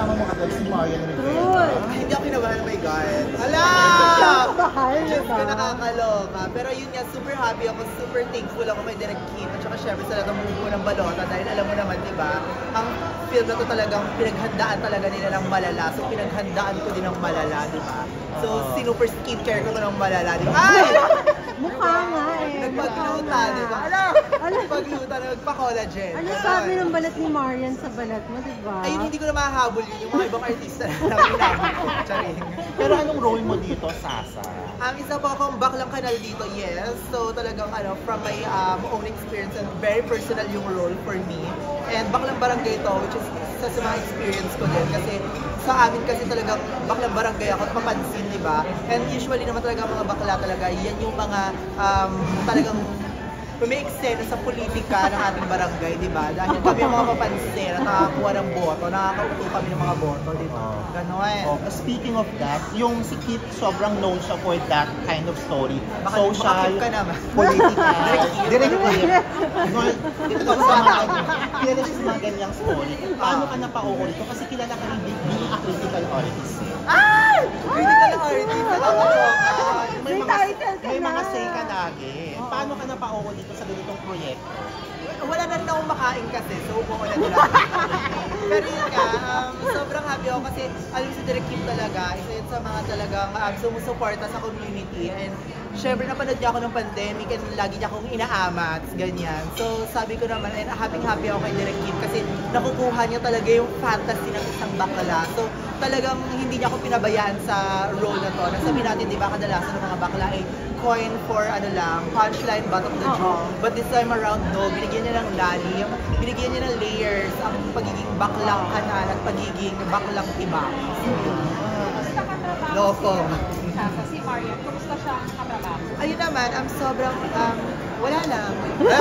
kasama mo agad si Marian Rivera. Ay, Hindi ako kinabahan, oh my God. Ala! Mahal, Diyos ko, diba? nakakaloka. Pero yun nga, super happy ako, super thankful ako kay Direk Kim. At saka syempre sa lahat ng bumubuo ng balota. Dahil alam mo naman, di ba, ang film na to talagang pinaghandaan talaga nila ng malala. So pinaghandaan ko din ng malala, di ba? So sinupper skincare ko ng malala, di ba? Ay! Mukha nga eh. Nagpagluta, di ba? Nagpagluta, nagpa-collagen. Ano sabi ng balat ni Marian sa balat mo, di ba? Ayun, hindi ko na mahahabol yun. Yung mga ibang artista na hinabol ko. Charing. Pero anong role mo dito, Sasa? Isa po akong baklang kanal dito, yes. So talagang from my own experience and very personal yung role for me. And baklang barangay to, which is isa sa mga experience ko din. Kasi sa amin kasi talagang baklang barangay ako at mapansin, di ba? And usually naman talaga mga bakla talaga, yan yung mga talagang may eksena sa politika ng ating barangay, di ba? Dahil kami ang mga mapansin at nakakuha ng boto, nakakauto kami ng mga boto, di ba? Ganon. Oh, speaking of that, yung si Kit sobrang known siya for that kind of story. Baka Social, ka naman. political, direct clip. Ito sa mga kilala sa mga ganyang story. Paano ka napauko nito? Kasi kilala ka rin being a critical artist. Ay! Critical artist, nakakaloka. May title ka May na. mga say ka lagi. Paano ka napauko dito sa ganitong proyekto? Wala na rin akong makain kasi, so umuha na nila. Pero yun nga, sobrang happy ako kasi alam si Direk Kim talaga, isa yun sa mga talagang sumusuporta sa community. And syempre napanood niya ako ng pandemic and lagi niya akong inaamat, ganyan. So sabi ko naman, and happy ako kay Direk Kim kasi nakukuha niya talaga yung fantasy ng isang bakla. So talagang hindi niya ako pinabayaan sa role na to. Nasabi natin, di ba, kadalasan ng mga bakla ay coin for punchline, butt of the joke. But this time around, no, binigyan niya ng lalim, binigyan niya ng layers ang pagiging baklang kanal at pagiging baklang tiba. Kumusta ka trabaho? Loko. Si Marian, kumusta siya katrabaho? Ayun naman, sobrang, wala lang.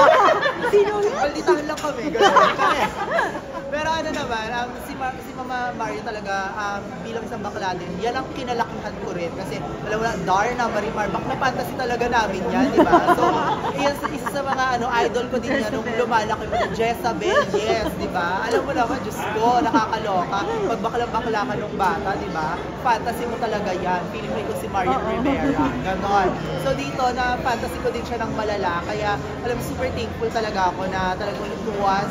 Sino yun? Balditahan lang kami, gano'n. Pero ano naman, si Mama Mario talaga, bilang isang bakla din, yan ang kinalakihan ko rin. Kasi, alam mo na, Darna, Marimar, bakla fantasy talaga namin yan, di ba? So, isa sa mga idol ko din yan, nung lumalaki mo na, Jezabel, yes, di ba? Alam mo naman, Diyos ko, nakakaloka. Pag bakla-bakla ka nung bata, di ba? Fantasy mo talaga yan. Feeling ko si Marian Rivera. Ganon. So dito, na fantasy ko din siya ng malala. Kaya, alam, super thankful talaga ako na talagang it was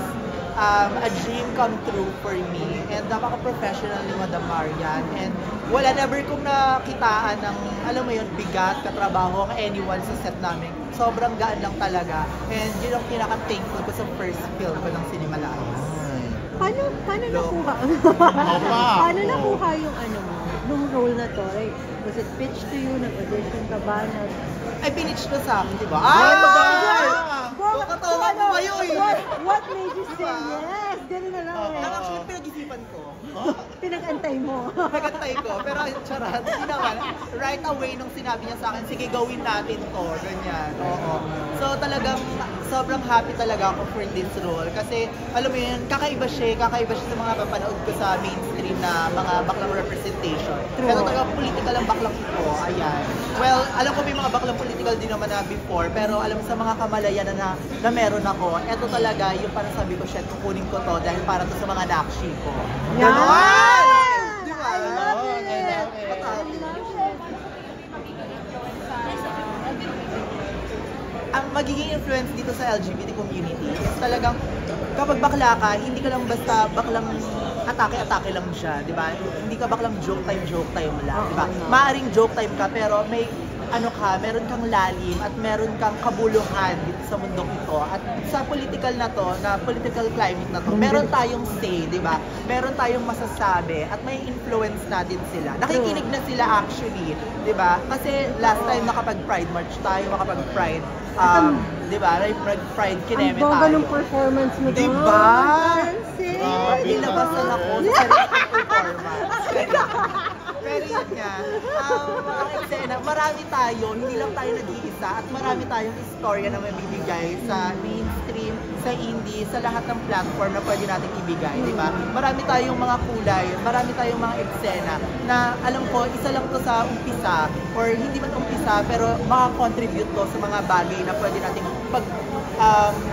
a dream come true for me. And napaka-professional ni Madam Marian. And wala never kong nakitaan ng, alam mo yun, bigat, katrabaho, anyone sa set namin. Sobrang gaan lang talaga. And yun ang pinaka-thankful ko sa first film ko ng Cinema Lives. Paano nakuha? Paano nakuha yung nung role na to? Like, was it pitched to you? Nag-audition ka ba? Ay, pinitch ko sa akin, di ba? Katawa ko ba yun? What made you say yes? Ganun na lang eh. Actually, pinag-isipan ko. Pinag-antay mo. Pagkantay ko, pero charot, hindi naman. Right away nung sinabi niya sa akin, sige gawin natin to, ganyan. Oo. So talagang sobrang happy talaga ako for this role. Kasi alam mo yun, kakaiba siya sa mga papanood ko sa mainstream na mga baklang representation. Pero talaga political ang baklang ko, ayan. Well, alam ko may mga baklang political din naman na before, pero alam mo sa mga kamalayan na meron ako, eto talaga yung parang sabi ko, shit, kukunin ko to dahil para to sa mga nakshi ko. Yan! Di ba? I love it! Ang magiging influence dito sa LGBT community is talagang kapag bakla ka, hindi ka lang basta baklang atake-atake lang siya, di ba? Hindi ka baklang joke time lang, di ba? Maaring joke time ka pero may meron kang lalim at meron kang kabuluhan dito sa mundong ito. At sa political na to, na political climate na to, meron tayong say, di ba? Meron tayong masasabi at may influence natin sila. Nakikinig na sila actually, di ba? Kasi last time nakapag-Pride March tayo, makapag-Pride, di ba? Pride kineme tayo. Ang bongga ng performance mo doon. Di ba? Nilabasan ako sa sarili performance. Pero yun nga, ang eksena, marami tayo, hindi lang tayo nag-iisa at marami tayong istorya na mabibigay sa mainstream, sa indie, sa lahat ng platform na pwede natin ibigay, di ba? Marami tayong mga kulay, marami tayong mga eksena na alam ko, isa lang to sa umpisa or hindi man umpisa pero makakontribute to sa mga bagay na pwede nating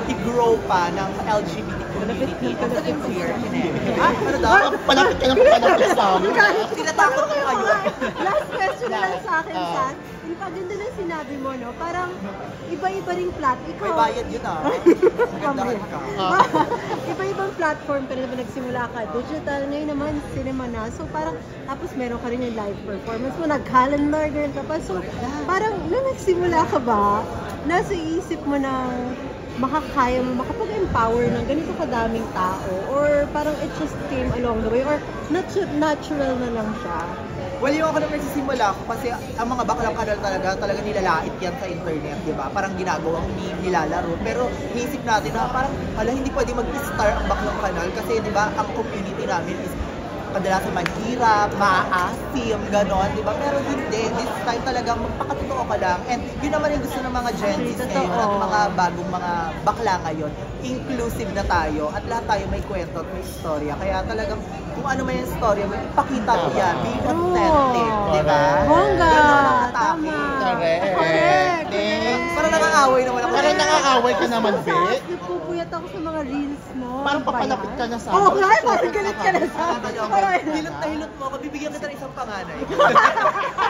i-grow pa ng LGBT community. Kasi yung queer, ano daw? Palapit ka ng palapit sa amin. Tinatakot ko kayo. Last question na lang sa akin, San. Yung paganda ng sinabi mo, no? Parang iba-iba ring May bayad yun ah. Magandahan ka. Iba-ibang platform ka na nagsimula ka. Digital, ngayon naman cinema na. So parang, tapos meron ka rin yung live performance mo, nag-calendar girl ka pa. So parang, nung nagsimula ka ba, nasa isip mo na makakaya mo, makapag-empower ng ganito kadaming tao? Or parang it just came along the way? Or natural na lang siya? Well, yung ako nung nagsisimula ko kasi ang mga baklang kanal talaga nilalait yan sa internet, di ba? Parang ginagawang meme, nilalaro. Pero naisip natin na parang, hindi pwede mag-star ang baklang kanal kasi di ba, ang community namin is kadalasan mahirap, maasim, gano'n, di ba? Pero hindi, this time talagang magpakatotoo ka lang. And yun naman yung gusto ng mga Gen Z ngayon at mga bagong mga bakla ngayon. Inclusive na tayo at lahat tayo may kwento at may istorya. Kaya talagang kung ano may istorya mo, ipakita mo yan, be authentic, di ba? Bongga! Gano'n ang atake. Correct. Parang nakakaaway naman ako. Parang nakakaaway ka naman, Be. Nagpupuyat ako sa mga reels mo. Parang papalapit ka na sa Oo, amin. parang galit ka na sa akin. Hilot na hilot mo ako, bibigyan kita ng isang panganay.